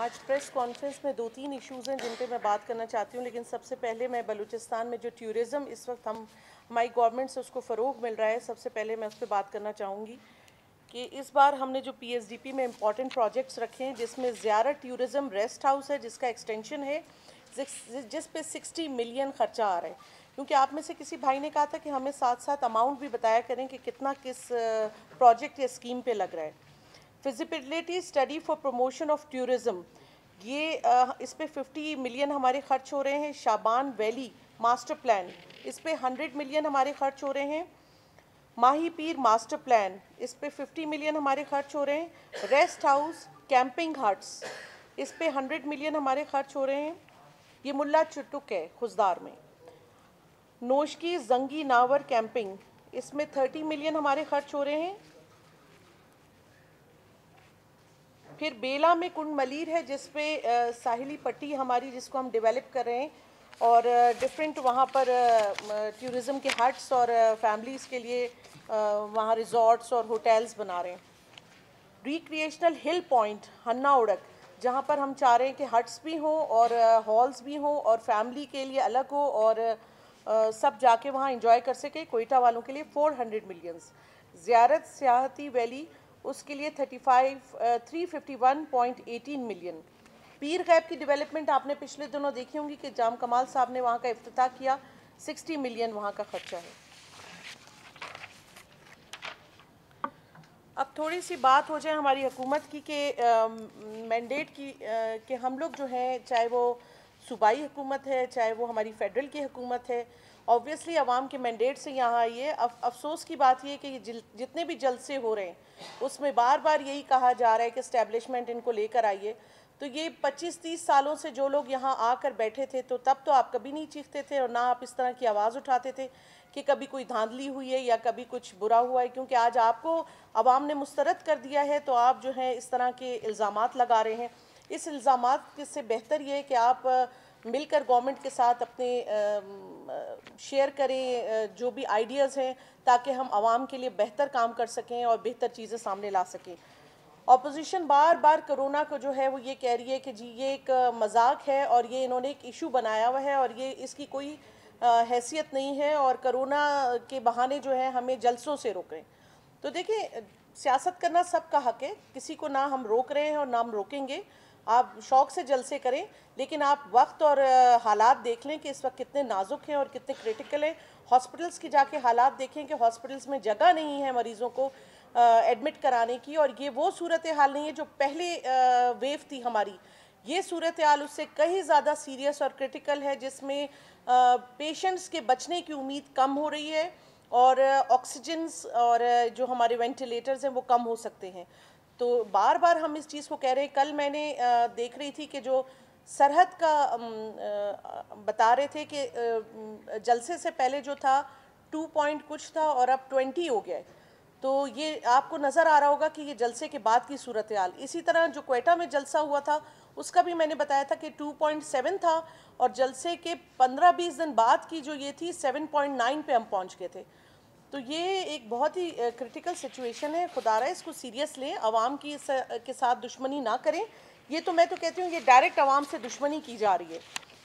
आज press conference में 2-3 issues हैं जिन पे मैं बात करना चाहती हूँ, लेकिन सबसे पहले मैं बलूचिस्तान में जो टूरिज़्म इस वक्त हमारी गवर्नमेंट से उसको फ़रोग़ मिल रहा है, सबसे पहले मैं उस पर बात करना चाहूँगी कि इस बार हमने जो PSDP में इम्पॉर्टेंट प्रोजेक्ट्स रखे हैं, जिसमें ज़ियारत टूरिज़्म रेस्ट हाउस है जिसका एक्सटेंशन है, जिस पे 60 मिलियन खर्चा आ रहा है। क्योंकि आप में से किसी भाई ने कहा था कि हमें साथ साथ अमाउंट भी बताया करें कि कितना किस प्रोजेक्ट या स्कीम पे लग रहा है। Feasibility study for promotion of tourism, ये इस पे 50 मिलियन हमारे खर्च हो रहे हैं। शाबान वैली मास्टर प्लान, इस पे 100 मिलियन हमारे खर्च हो रहे हैं। माही पीर मास्टर प्लान, इस पे 50 मिलियन हमारे खर्च हो रहे हैं। रेस्ट हाउस कैंपिंग हट्स, इस पे 100 मिलियन हमारे खर्च हो रहे हैं। ये मुल्ला चुटुक है खुजदार में। नोशकी जंगी नावर कैंपिंग, इसमें 30 मिलियन हमारे खर्च हो रहे हैं। फिर बेला में कुंड मलीर है जिसपे साहिली पट्टी हमारी जिसको हम डेवलप कर रहे हैं और डिफरेंट वहाँ पर टूरिज़्म के हट्स और फैमिलीज़ के लिए वहाँ रिजॉर्ट्स और होटल्स बना रहे हैं। रिक्रिएशनल हिल पॉइंट हन्ना उड़क, जहाँ पर हम चाह रहे हैं कि हट्स भी हों और हॉल्स भी हों और फैमिली के लिए अलग हो और सब जाके वहाँ एंजॉय कर सके। कोयटा वालों के लिए 400 मिलियंस। ज़ियारत सियाहती वैली, उसके लिए 351.18 मिलियन। पीर गैब की डेवलपमेंट आपने पिछले दिनों देखी होंगी कि जाम कमाल साहब ने वहाँ का इफ्तिताह किया, 60 मिलियन वहाँ का खर्चा है। अब थोड़ी सी बात हो जाए हमारी हुकूमत की कि मैंडेट की कि हम लोग जो हैं, चाहे वो सूबाई हुकूमत है चाहे वो हमारी फेडरल की हुकूमत है, ऑब्वियसली आवाम के मैंडेट से यहाँ आई है। अफसोस की बात ये है कि जितने भी जलसे हो रहे हैं उसमें बार बार यही कहा जा रहा है कि इस्टेब्लिशमेंट इनको लेकर आइए। तो ये 25-30 सालों से जो लोग यहाँ आकर बैठे थे, तो तब तो आप कभी नहीं चीखते थे और ना आप इस तरह की आवाज़ उठाते थे कि कभी कोई धांधली हुई है या कभी कुछ बुरा हुआ है। क्योंकि आज आपको अवाम ने मुस्तरद कर दिया है तो आप जो है इस तरह के इल्ज़ामात लगा रहे हैं। इस इल्ज़ामात से बेहतर ये है कि आप मिलकर गवर्नमेंट के साथ अपने शेयर करें जो भी आइडियाज़ हैं, ताकि हम आवाम के लिए बेहतर काम कर सकें और बेहतर चीज़ें सामने ला सकें। ऑपोजिशन बार बार कोरोना को जो है वो ये कह रही है कि जी ये एक मजाक है और ये इन्होंने एक इशू बनाया हुआ है और ये इसकी कोई हैसियत नहीं है और कोरोना के बहाने जो है हमें जलसों से रोक रहे हैं। तो देखिए, सियासत करना सबका हक है, किसी को ना हम रोक रहे हैं और ना हम रोकेंगे। आप शौक़ से जलसे करें, लेकिन आप वक्त और हालात देख लें कि इस वक्त कितने नाजुक हैं और कितने क्रिटिकल हैं। हॉस्पिटल्स की जाके हालात देखें कि हॉस्पिटल्स में जगह नहीं है मरीज़ों को एडमिट कराने की, और ये वो सूरत हाल नहीं है जो पहले वेव थी हमारी। ये सूरत हाल उससे कहीं ज़्यादा सीरियस और क्रिटिकल है, जिसमें पेशेंट्स के बचने की उम्मीद कम हो रही है और ऑक्सीजन्स और जो हमारे वेंटिलेटर्स हैं वो कम हो सकते हैं। तो बार बार हम इस चीज़ को कह रहे हैं। कल मैंने देख रही थी कि जो सरहद का बता रहे थे कि जलसे से पहले जो था 2 पॉइंट कुछ था और अब 20 हो गया है। तो ये आपको नज़र आ रहा होगा कि ये जलसे के बाद की सूरत हाल। इसी तरह जो क्वेटा में जलसा हुआ था उसका भी मैंने बताया था कि 2.7 था और जलसे के 15-20 दिन बाद की जो ये थी 7.9 पे हम पहुंच गए थे। तो ये एक बहुत ही क्रिटिकल सिचुएशन है। खुदारा इसको सीरियस लें, आवाम की के साथ दुश्मनी ना करें। ये तो मैं तो कहती हूँ ये डायरेक्ट आवाम से दुश्मनी की जा रही है।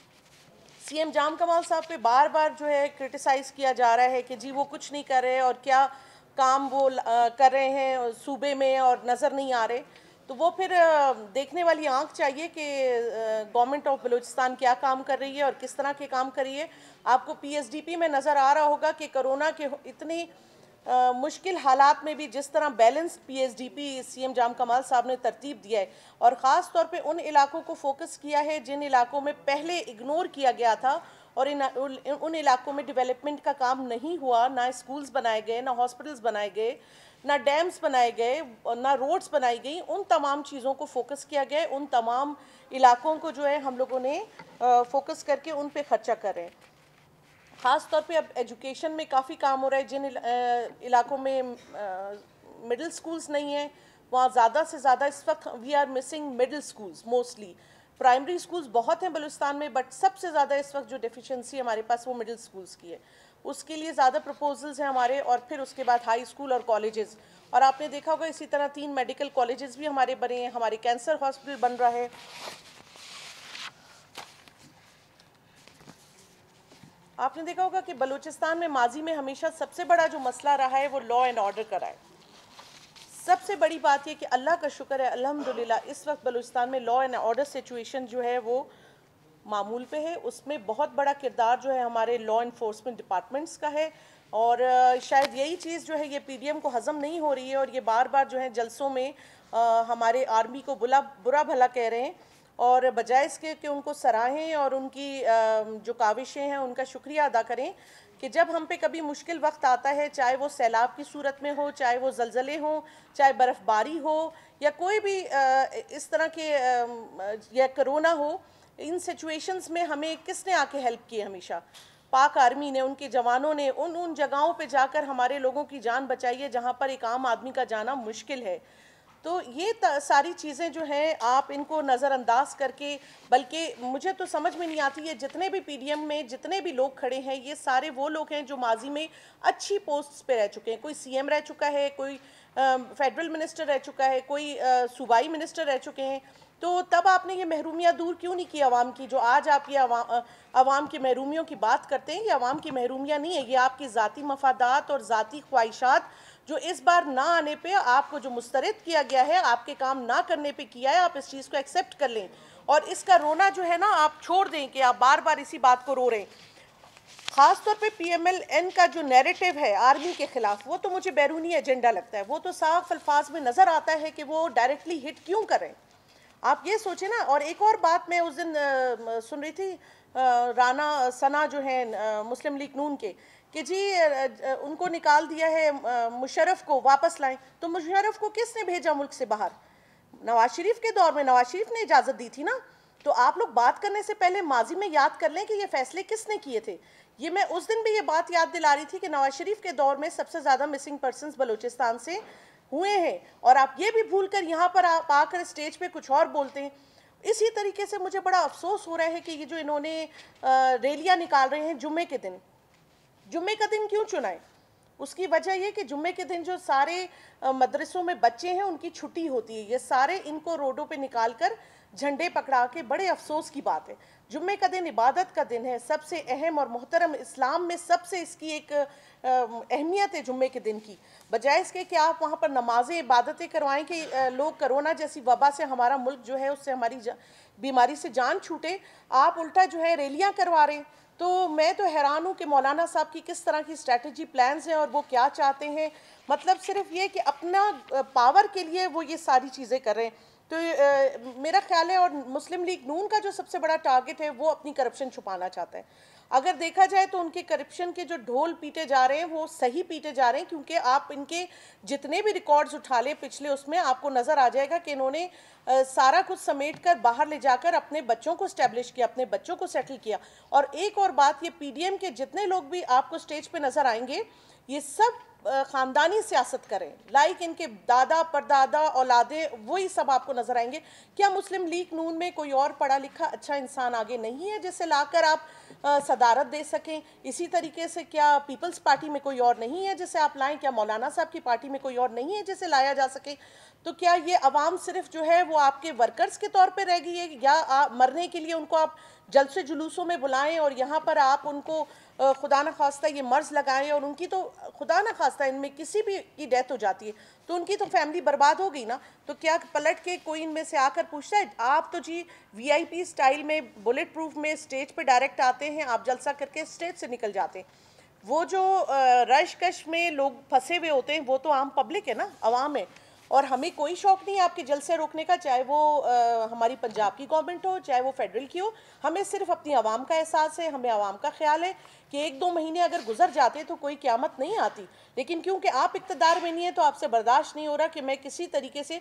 CM जाम कमाल साहब पे बार बार जो है क्रिटिसाइज़ किया जा रहा है कि जी वो कुछ नहीं कर रहे और क्या काम वो कर रहे हैं सूबे में और नज़र नहीं आ रहे। तो वो फिर देखने वाली आंख चाहिए कि गवर्नमेंट ऑफ बलूचिस्तान क्या काम कर रही है और किस तरह के काम कर रही है। आपको PSDP में नज़र आ रहा होगा कि कोरोना के इतनी मुश्किल हालात में भी जिस तरह बैलेंस PSDP CM जाम कमाल साहब ने तरतीब दिया है और ख़ास तौर पे उन इलाकों को फोकस किया है जिन इलाकों में पहले इग्नोर किया गया था और उन इलाकों में डेवलपमेंट का काम नहीं हुआ। ना स्कूल्स बनाए गए, ना हॉस्पिटल्स बनाए गए, ना डैम्स बनाए गए, ना रोड्स बनाई गई। उन तमाम चीज़ों को फोकस किया गया। उन तमाम इलाकों को जो है हम लोगों ने फोकस करके उन पे खर्चा कर रहे हैं। ख़ास तौर पे अब एजुकेशन में काफ़ी काम हो रहा है। जिन इलाकों में मिडिल स्कूल्स नहीं है वहाँ ज़्यादा से ज़्यादा इस वक्त we are missing middle schools mostly. Primary schools बहुत हैं बलूचिस्तान में, बट सबसे ज़्यादा इस वक्त जो डेफिशिएंसी हमारे पास वो मिडिल स्कूल्स की है। उसके लिए ज़्यादा प्रपोजल्स हैं हमारे, और फिर उसके बाद हाई स्कूल और कॉलेजेस। और आपने देखा होगा इसी तरह 3 मेडिकल कॉलेजेस भी हमारे बने हैं, हमारे कैंसर हॉस्पिटल बन रहा है। आपने देखा होगा कि बलूचिस्तान में माजी में हमेशा सबसे बड़ा जो मसला रहा है वो लॉ एंड ऑर्डर का है। सबसे बड़ी बात ये कि अल्लाह का शुक्र है अल्हम्दुलिल्लाह इस वक्त बलूचिस्तान में लॉ एंड ऑर्डर सिचुएशन जो है वो मामूल पे है। उसमें बहुत बड़ा किरदार जो है हमारे लॉ इन्फोर्समेंट डिपार्टमेंट्स का है, और शायद यही चीज़ जो है ये पीडीएम को हज़म नहीं हो रही है, और ये बार बार जो है जलसों में हमारे आर्मी को बुरा भला कह रहे हैं, और बजाय इसके कि उनको सराहें और उनकी जो काविशें हैं उनका शुक्रिया अदा करें कि जब हम पे कभी मुश्किल वक्त आता है, चाहे वो सैलाब की सूरत में हो, चाहे वो ज़लज़ले हों, चाहे बर्फ़बारी हो, या कोई भी इस तरह के या कोरोना हो, इन सिचुएशंस में हमें किसने आके हेल्प की है? हमेशा पाक आर्मी ने, उनके जवानों ने उन जगहों पे जाकर हमारे लोगों की जान बचाई है जहाँ पर एक आम आदमी का जाना मुश्किल है। तो ये सारी चीज़ें जो हैं आप इनको नज़रअंदाज करके, बल्कि मुझे तो समझ में नहीं आती है जितने भी पीडीएम में जितने भी लोग खड़े हैं ये सारे वो लोग हैं जो माजी में अच्छी पोस्ट्स पे रह चुके हैं। कोई सीएम रह चुका है, कोई फेडरल मिनिस्टर रह चुका है, कोई सूबाई मिनिस्टर रह चुके हैं। तो तब आपने ये महरूमियाँ दूर क्यों नहीं की आवाम की? जो आज आप ये आवाम की महरूमियों की बात करते हैं, ये आवाम की महरूमियाँ नहीं है, ये आपकी ज़ाती मफादात और ज़ाती ख्वाहिशात जो इस बार ना आने पे आपको जो मुस्तरद किया गया है, आपके काम ना करने पे किया है, आप इस चीज़ को एक्सेप्ट कर लें और इसका रोना जो है ना आप छोड़ दें कि आप बार बार इसी बात को रो रहे हैं। ख़ासतौर पे PMLN का जो नैरेटिव है आर्मी के ख़िलाफ़, वो तो मुझे बैरूनी एजेंडा लगता है। वो तो साफ अल्फाज में नज़र आता है कि वो डायरेक्टली हिट क्यों कर रहे हैं। आप ये सोचें ना। और एक और बात मैं उस दिन सुन रही थी, राना सना जो है मुस्लिम लीग नून के, कि जी उनको निकाल दिया है, मुशर्रफ को वापस लाएं। तो मुशर्रफ को किसने भेजा मुल्क से बाहर? नवाज शरीफ के दौर में नवाज शरीफ ने इजाज़त दी थी ना। तो आप लोग बात करने से पहले माजी में याद कर लें कि ये फैसले किसने किए थे। ये मैं उस दिन भी ये बात याद दिला रही थी कि नवाज शरीफ के दौर में सबसे ज़्यादा मिसिंग पर्सनस बलूचिस्तान से हुए हैं, और आप ये भी भूल कर यहाँ पर आप आकर स्टेज पे कुछ और बोलते हैं। इसी तरीके से मुझे बड़ा अफसोस हो रहा है कि ये जो इन्होंने रैलियाँ निकाल रहे हैं जुम्मे के दिन, जुम्मे का दिन क्यों चुना है? उसकी वजह ये कि जुम्मे के दिन जो सारे मदरसों में बच्चे हैं उनकी छुट्टी होती है, ये सारे इनको रोडों पे निकाल कर झंडे पकड़ा के, बड़े अफसोस की बात है। जुम्मे का दिन इबादत का दिन है, सबसे अहम और मोहतरम, इस्लाम में सबसे इसकी एक अहमियत है जुम्मे के दिन की। बजाय इसके कि आप वहाँ पर नमाजें इबादतें करवाएं कि लोग कोरोना जैसी वबा से, हमारा मुल्क जो है उससे, हमारी बीमारी से जान छूटे, आप उल्टा जो है रैलियाँ करवा रहे हैं। तो मैं तो हैरान हूँ कि मौलाना साहब की किस तरह की स्ट्रैटेजी प्लान्स हैं और वो क्या चाहते हैं। मतलब सिर्फ ये कि अपना पावर के लिए वो ये सारी चीज़ें कर रहे हैं। तो मेरा ख्याल है, और मुस्लिम लीग नून का जो सबसे बड़ा टारगेट है वो अपनी करप्शन छुपाना चाहता है। अगर देखा जाए तो उनके करप्शन के जो ढोल पीटे जा रहे हैं वो सही पीटे जा रहे हैं, क्योंकि आप इनके जितने भी रिकॉर्ड्स उठा लें पिछले, उसमें आपको नज़र आ जाएगा कि इन्होंने सारा कुछ समेट कर बाहर ले जाकर अपने बच्चों को स्टैब्लिश किया, अपने बच्चों को सेटल किया। और एक और बात, ये पीडीएम के जितने लोग भी आपको स्टेज पे नज़र आएंगे ये सब ख़ानदानी सियासत करें, लाइक इनके दादा परदादा औलादे, वही सब आपको नज़र आएंगे। क्या मुस्लिम लीग नून में कोई और पढ़ा लिखा अच्छा इंसान आगे नहीं है जिसे लाकर आप सदारत दे सकें? इसी तरीके से क्या पीपल्स पार्टी में कोई और नहीं है जिसे आप लाएं? क्या मौलाना साहब की पार्टी में कोई और नहीं है जिसे लाया जा सके? तो क्या ये अवाम सिर्फ जो है वो आपके वर्कर्स के तौर पे रह गई है, या मरने के लिए उनको आप जलसे जुलूसों में बुलाएं और यहाँ पर आप उनको खुदा न खास्ता ये मर्ज लगाएं, और उनकी तो खुदा न खास्ता इनमें किसी भी की डेथ हो जाती है तो उनकी तो फैमिली बर्बाद हो गई ना। तो क्या पलट के कोई इनमें से आकर पूछता है? आप तो जी VIP स्टाइल में बुलेट प्रूफ में स्टेज पे डायरेक्ट आते हैं, आप जलसा करके स्टेज से निकल जाते हैं। वो जो रश कश में लोग फंसे हुए होते हैं वो तो आम पब्लिक है ना, अवाम है। और हमें कोई शौक़ नहीं है आपके जलसे रोकने का, चाहे वो हमारी पंजाब की गवर्नमेंट हो, चाहे वो फेडरल की हो। हमें सिर्फ अपनी आवाम का एहसास है, हमें आवाम का ख्याल है कि 1-2 महीने अगर गुजर जाते तो कोई क़यामत नहीं आती। लेकिन क्योंकि आप इक़्तिदार में नहीं है तो आपसे बर्दाश्त नहीं हो रहा कि मैं किसी तरीके से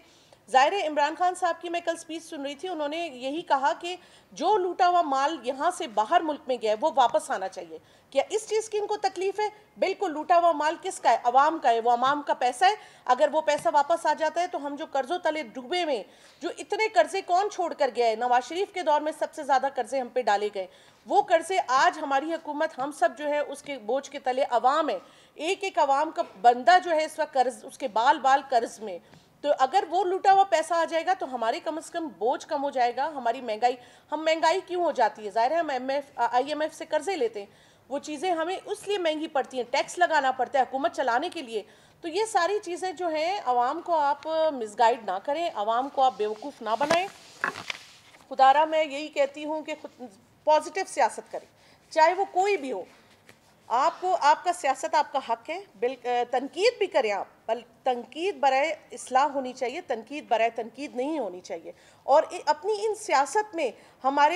ज़ाहिर है इमरान खान साहब की मैं कल स्पीच सुन रही थी, उन्होंने यही कहा कि जो लूटा हुआ माल यहाँ से बाहर मुल्क में गया है वो वापस आना चाहिए। क्या इस चीज़ की इनको तकलीफ है? बिल्कुल, लूटा हुआ माल किसका है? अवाम का है, वो अवाम का पैसा है। अगर वो पैसा वापस आ जाता है तो हम जो कर्जों तले डूबे में, जो इतने कर्जे कौन छोड़ कर गया है, नवाज शरीफ के दौर में सबसे ज़्यादा कर्जे हम पे डाले गए, वो कर्जे आज हमारी हुकूमत, हम सब जो है उसके बोझ के तले अवाम है। एक एक अवाम का बंदा जो है इस वक्त कर्ज, उसके बाल बाल कर्ज में। तो अगर वो लूटा हुआ पैसा आ जाएगा तो हमारे कम से कम बोझ कम हो जाएगा। हमारी महंगाई, हम महंगाई क्यों हो जाती है? ज़ाहिर है हम IMF से कर्जे लेते हैं, वो चीज़ें हमें इसलिए महंगी पड़ती हैं, टैक्स लगाना पड़ता है हुकूमत चलाने के लिए। तो ये सारी चीज़ें जो हैं, आवाम को आप मिसगाइड ना करें, आवाम को आप बेवकूफ़ ना बनाएं। खुदारा मैं यही कहती हूँ कि खुद पॉजिटिव सियासत करें, चाहे वो कोई भी हो। आपको, आपका सियासत आपका हक है, तनकीद भी करें आप, बल तनकीद बराए इस्लाह होनी चाहिए, तनकीद बराए तनकीद नहीं होनी चाहिए। और अपनी इन सियासत में हमारे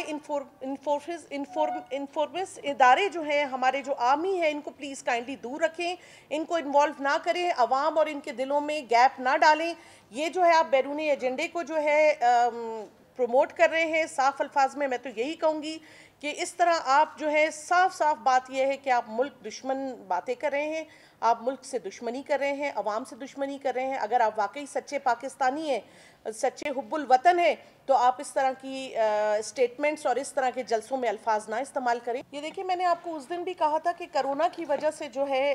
इन्फॉर्मेंस इदारे जो हैं, हमारे जो आर्मी है, इनको प्लीज़ काइंडली दूर रखें, इनको इन्वॉल्व ना करें, अवाम और इनके दिलों में गैप ना डालें। ये जो है आप बैरूनी एजेंडे को जो है प्रमोट कर रहे हैं। साफ अल्फाज में मैं तो यही कहूँगी कि इस तरह आप जो है, साफ साफ बात यह है कि आप मुल्क दुश्मन बातें कर रहे हैं, आप मुल्क से दुश्मनी कर रहे हैं, अवाम से दुश्मनी कर रहे हैं। अगर आप वाकई सच्चे पाकिस्तानी हैं, सच्चे हुब्बुल वतन हैं, तो आप इस तरह की स्टेटमेंट्स और इस तरह के जलसों में अल्फाज ना इस्तेमाल करें। ये देखिए, मैंने आपको उस दिन भी कहा था कि कोरोना की वजह से जो है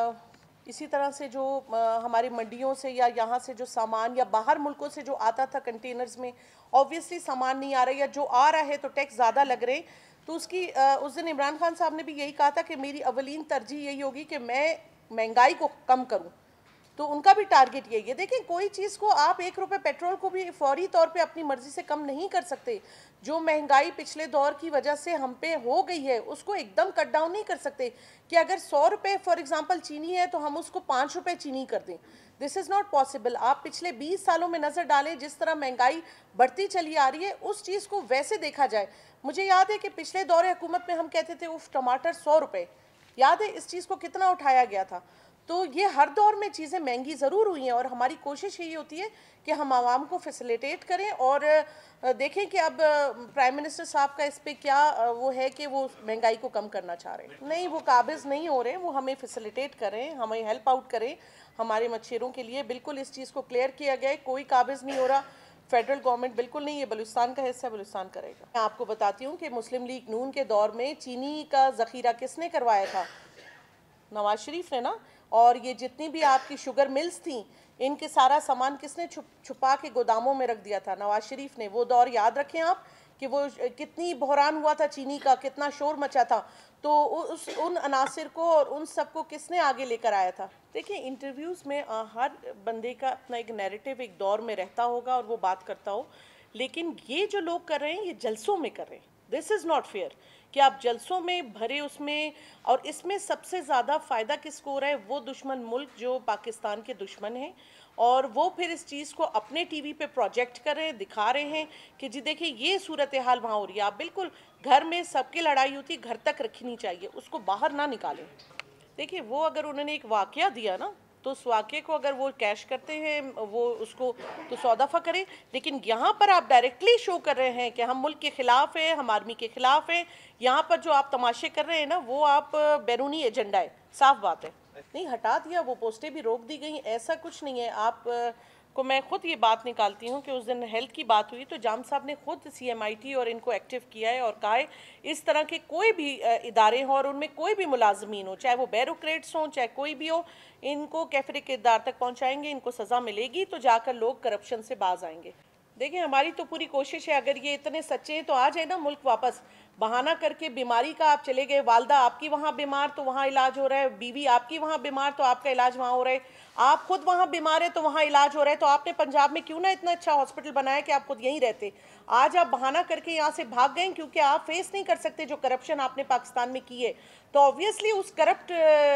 इसी तरह से जो हमारी मंडियों से या यहाँ से जो सामान या बाहर मुल्कों से जो आता था कंटेनर्स में, ऑब्वियसली सामान नहीं आ रहा, या जो आ रहा है तो टैक्स ज़्यादा लग रहे। तो उसकी उस दिन इमरान खान साहब ने भी यही कहा था कि मेरी अवलीन तरजीह यही होगी कि मैं महंगाई को कम करूं। तो उनका भी टारगेट यही है। देखें, कोई चीज़ को आप 1 रुपये पेट्रोल को भी फौरी तौर पे अपनी मर्ज़ी से कम नहीं कर सकते। जो महंगाई पिछले दौर की वजह से हम पे हो गई है उसको एकदम कट डाउन नहीं कर सकते कि अगर 100 रुपये फॉर एग्जांपल चीनी है तो हम उसको 5 रुपये चीनी कर दें। This is not possible. आप पिछले 20 सालों में नज़र डालें, जिस तरह महंगाई बढ़ती चली आ रही है, उस चीज़ को वैसे देखा जाए। मुझे याद है कि पिछले दौरे हुकूमत में हम कहते थे उफ टमाटर 100 रुपये, याद है इस चीज़ को कितना उठाया गया था। तो ये हर दौर में चीज़ें महंगी ज़रूर हुई हैं और हमारी कोशिश यही होती है कि हम आवाम को फैसिलिटेट करें। और देखें कि अब प्राइम मिनिस्टर साहब का इस पर क्या वो है कि वो महंगाई को कम करना चाह रहे हैं। नहीं, वो काबिज़ नहीं हो रहे, वो हमें फैसिलिटेट करें, हमें हेल्प आउट करें हमारे मच्छरों के लिए। बिल्कुल इस चीज़ को क्लियर किया गया है, कोई काबिज़ नहीं हो रहा, फेडरल गवर्नमेंट बिल्कुल नहीं, ये बलूचिस्तान का हिस्सा, बलूचिस्तान करेगा। मैं आपको बताती हूँ कि मुस्लिम लीग नून के दौर में चीनी का ज़ख़ीरा किसने करवाया था? नवाज शरीफ ने ना। और ये जितनी भी आपकी शुगर मिल्स थी, इनके सारा सामान किसने छुपा के गोदामों में रख दिया था? नवाज शरीफ ने। वो दौर याद रखें आप कि वो कितनी बहरान हुआ था चीनी का, कितना शोर मचा था। तो उन अनासिर को और उन सब को किसने आगे लेकर आया था? देखिए, इंटरव्यूज़ में हर बंदे का अपना एक नैरेटिव एक दौर में रहता होगा और वो बात करता हो, लेकिन ये जो लोग कर रहे हैं ये जलसों में कर रहे हैं। दिस इज़ नॉट फेयर कि आप जलसों में भरे उसमें, और इसमें सबसे ज़्यादा फ़ायदा किसको हो रहा है? वो दुश्मन मुल्क जो पाकिस्तान के दुश्मन हैं, और वो फिर इस चीज़ को अपने टीवी पे प्रोजेक्ट कर रहे हैं, दिखा रहे हैं कि जी देखिए ये सूरत हाल वहाँ हो रही है। आप बिल्कुल, घर में सबकी लड़ाई होती है, घर तक रखनी चाहिए, उसको बाहर ना निकालें। देखिए, वो अगर उन्होंने एक वाक़या दिया ना, तो उस वाक़े को अगर वो कैश करते हैं, वो उसको तो 100 दफ़ा करें। लेकिन यहाँ पर आप डायरेक्टली शो कर रहे हैं कि हम मुल्क के ख़िलाफ़ हैं, हम आर्मी के ख़िलाफ़ हैं। यहाँ पर जो आप तमाशे कर रहे हैं ना, वो आप बैरूनी एजेंडा है, साफ बात है। नहीं, हटा दिया, वो पोस्टें भी रोक दी गई, ऐसा कुछ नहीं है। आप को मैं ख़ुद ये बात निकालती हूँ कि उस दिन हेल्थ की बात हुई तो जाम साहब ने ख़ुद CMIT और इनको एक्टिव किया है और कहा है इस तरह के कोई भी इदारे हों और उनमें कोई भी मुलाजमीन हो, चाहे वो ब्यूरोक्रेट्स हों, चाहे कोई भी हो, इनको कैफरे किरदार तक पहुँचाएंगे, इनको सज़ा मिलेगी तो जाकर लोग करप्शन से बाज आएंगे। देखिए, हमारी तो पूरी कोशिश है, अगर ये इतने सच्चे हैं तो आ जाए ना मुल्क वापस। बहाना करके बीमारी का आप चले गए, वालदा आपकी वहाँ बीमार तो वहाँ इलाज हो रहा है, बीवी आपकी वहाँ बीमार तो आपका इलाज वहाँ हो रहा है, आप खुद वहाँ बीमार है तो वहाँ इलाज हो रहा है। तो आपने पंजाब में क्यों ना इतना अच्छा हॉस्पिटल बनाया कि आप खुद यहीं रहते। आज आप बहाना करके यहाँ से भाग गए क्योंकि आप फेस नहीं कर सकते जो करप्शन आपने पाकिस्तान में की है। तो ऑब्वियसली उस करप्ट,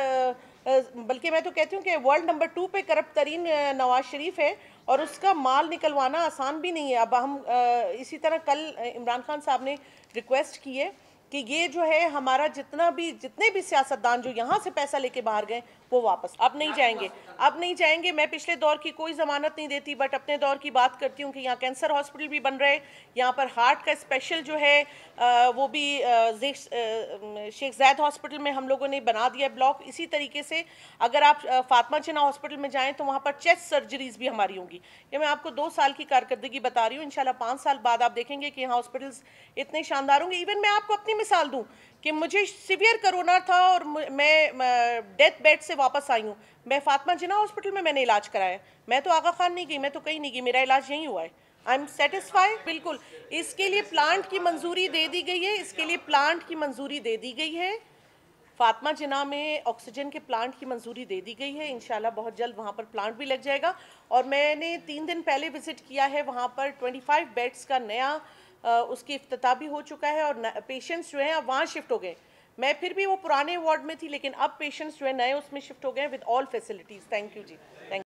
बल्कि मैं तो कहती हूँ कि वर्ल्ड नंबर 2 पे करप्ट तरीन नवाज शरीफ है और उसका माल निकलवाना आसान भी नहीं है। अब हम इसी तरह कल इमरान खान साहब ने रिक्वेस्ट की है कि ये जो है हमारा जितने भी सियासतदान जो यहाँ से पैसा लेके बाहर गए वो वापस अब नहीं जाएंगे, अब नहीं जाएंगे। मैं पिछले दौर की कोई ज़मानत नहीं देती, बट अपने दौर की बात करती हूँ कि यहाँ कैंसर हॉस्पिटल भी बन रहे, यहाँ पर हार्ट का स्पेशल जो है वो भी शेख ज़ायद हॉस्पिटल में हम लोगों ने बना दिया ब्लॉक। इसी तरीके से अगर आप फातिमा जिन्ना हॉस्पिटल में जाएँ तो वहाँ पर चेस्ट सर्जरीज भी हमारी होंगी। ये मैं आपको 2 साल की कारकर्दगी बता रही हूँ। इंशाल्लाह 5 साल बाद आप देखेंगे कि यहाँ हॉस्पिटल्स इतने शानदार होंगे। इवन मैं आपको अपनी मिसाल दूँ कि मुझे सीवियर कोरोना था और मैं डेथ बेड से वापस आई हूँ। मैं फातिमा जिन्ना हॉस्पिटल में मैंने इलाज कराया। मैं तो आगा खान नहीं गई, मैं तो कहीं नहीं गई, मेरा इलाज यहीं हुआ है। I am satisfied. बिल्कुल, इसके लिए प्लांट की मंजूरी दे दी गई है, इसके लिए प्लांट की मंजूरी दे दी गई है। फातिमा जिन्ना में ऑक्सीजन के प्लांट की मंजूरी दे दी गई है। इंशाल्लाह बहुत जल्द वहाँ पर प्लांट भी लग जाएगा। और मैंने 3 दिन पहले विज़िट किया है, वहाँ पर 25 बेड्स का नया उसकी इफ्तिताह भी हो चुका है और पेशेंट्स जो हैं अब वहाँ शिफ्ट हो गए। मैं फिर भी वो पुराने वार्ड में थी, लेकिन अब पेशेंट्स जो है नए उसमें शिफ्ट हो गए with all facilities. Thank you जी, थैंक